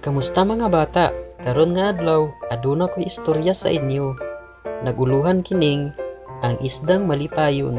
Kamusta mga bata? Karon nga adlaw, aduna ko'y istorya sa inyo. Naguluhan kining ang isdang malipayon.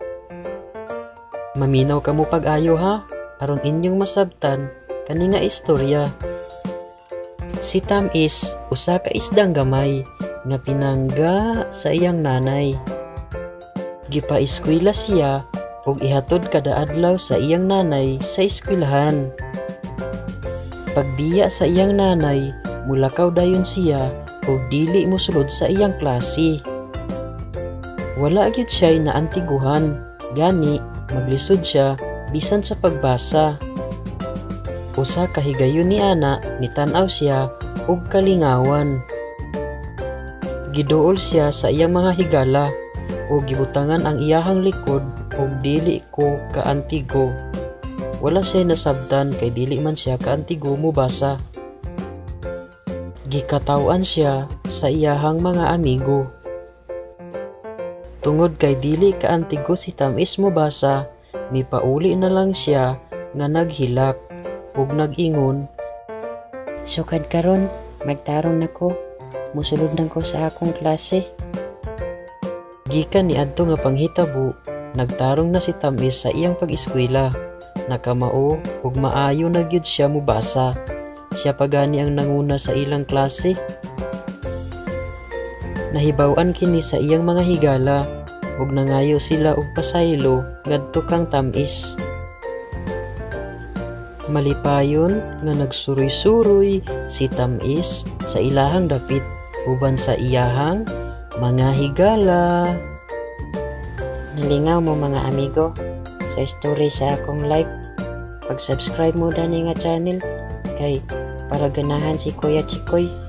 Maminaw kamo pag-ayo ha, aron inyong masabtan kani nga istorya. Si Tamis usa ka isdang gamay nga pinangga sa iyang nanay. Gipa-eskwela siya ug ihatod kada adlaw sa iyang nanay sa eskwelahan. Pagbiya sa iyang nanay, mulakaw dayon siya ug dili mosulod sa iyang klase. Wala gyud siya naantiguhan, gani maglisod siya bisan sa pagbasa. Usa ka higayon ni ana nitanaw siya ug kalingawan. Giduol siya sa iyang mga higala ug gibutangan ang iyahang likod ug dili ko kaantigo. Wala siya nasabtan kay dili man siya kaantigo mobasa. Gikatawan siya sa iyahang mga amigo. Tungod kay dili kaantigo si Tamis mobasa, mipauli na lang siya nga naghilak ug nag-ingon, "Sukad karon, magtarong nako. Musulod lang ko sa akong klase." Gikan ni adto nga panghitabo, nagtarong na si Tamis sa iyang pag-eskwela. Nakamao ug maayo na gyud siya mobasa. Siya pa gani ang nanguna sa ilang klase. Nahibaw-an kini sa iyang mga higala ug nangayo sila og pasaylo ngadto kang Tamis. Malipayon nga nagsuroy-suroy si Tamis sa ilahang dapit uban sa iyahang mga higala. Nalingaw mo mga amigo sa story sa akong live. Pag-subscribe mo dani nga channel kay para ganahan si Kuya Chikoy.